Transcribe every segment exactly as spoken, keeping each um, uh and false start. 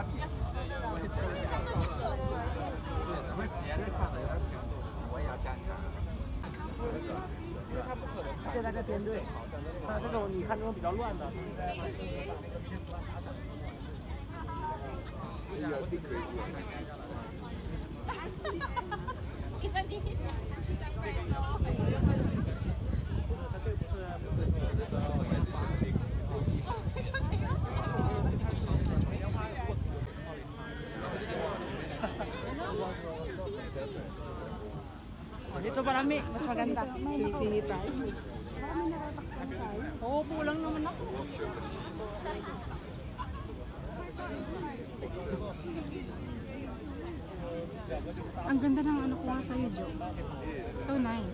会斜着看的，我也要站起来。因为他不可能现在在编队，他这种你看这种比较乱的， Dito marami, mas maganda. Sinisingit tayo. Oo, kulang naman ako. Ang ganda ng ano kuha sa'yo, Jo. So nice.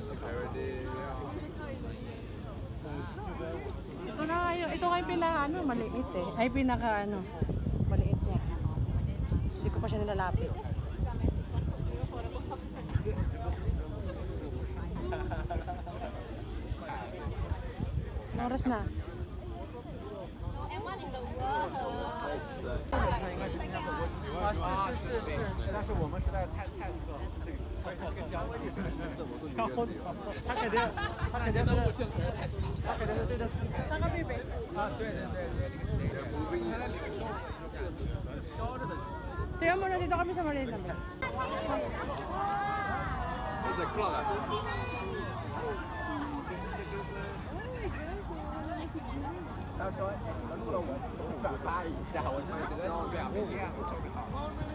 Ito na kayo, ito kayo pinaka ano, maliit eh. Ay pinaka ano, maliit niya. Hindi ko pa siya nilalapit. Oras na. 啊，是是是是是，但是我们实在太太热了，这个这个焦焦他肯定他肯定是他肯定是对着三个贝贝啊，对对对对，他在里面烧着的。 Tingnan mo na dito kami sa maliit naman. It's a clock. 他说：“我录了，我我转发一下，我觉得两边这样特别好。”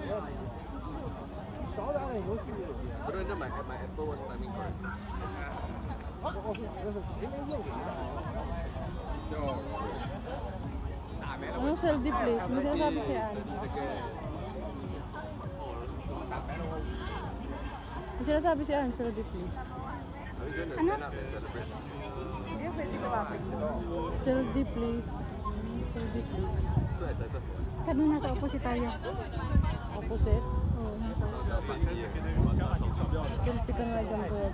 少点点游戏。不是，这买买 Apple Watch timing card。我我是那是谁没用？就是。 Anong Seldi please? May sinasabi si Ann. May sinasabi si Ann, Seldi please. Ano? Seldi please. Seldi please. Sabi mo nasa opposite tayo. Opposite? Oo, nasa opposite. Selfie ka nga dyan ko.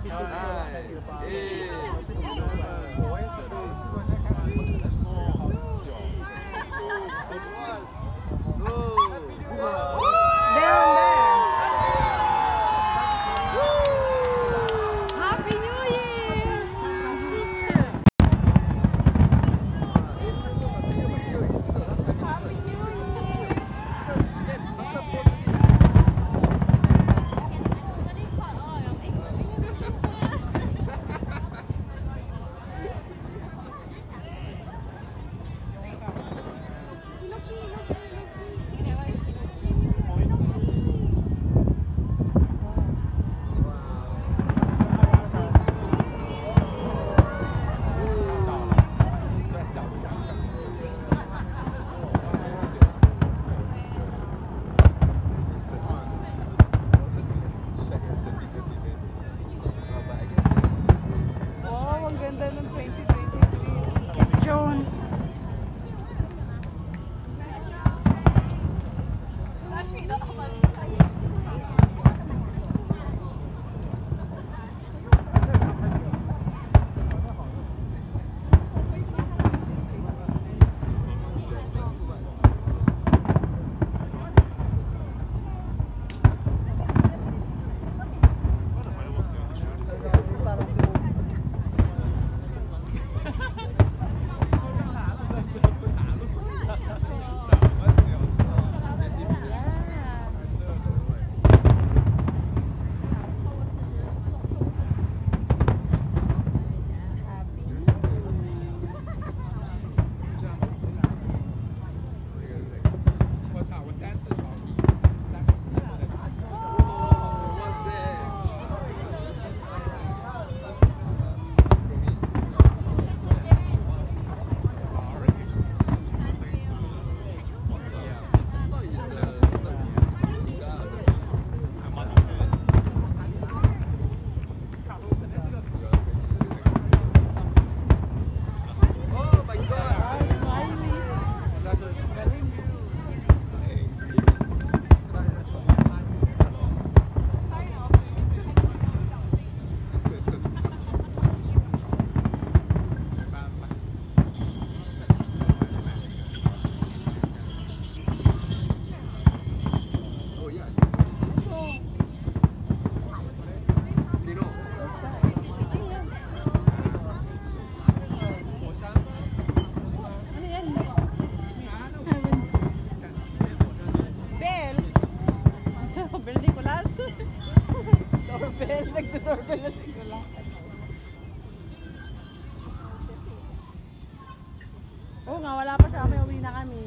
Oo nga, wala pa siya kami. Uwi na kami.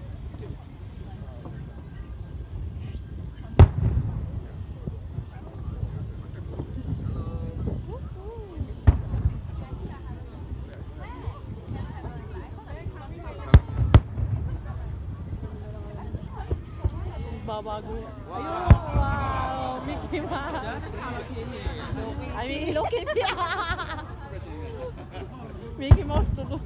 Babago. Ayun, wow! Mickey Mouse. Ay, Hello Kitty. Mickey Mouse tulog.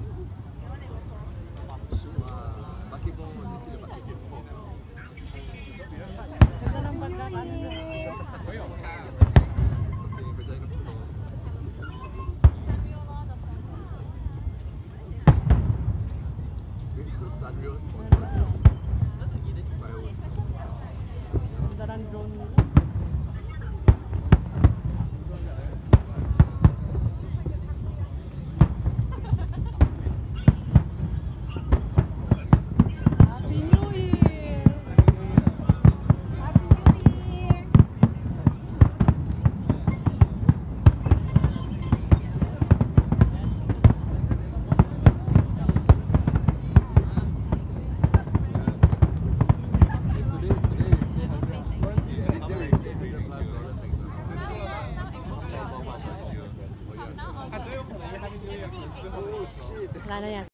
Ganda ng pagkakaano niya. Ganda ng drone nila. Happy New Year! Happy New Year! Wala na yan.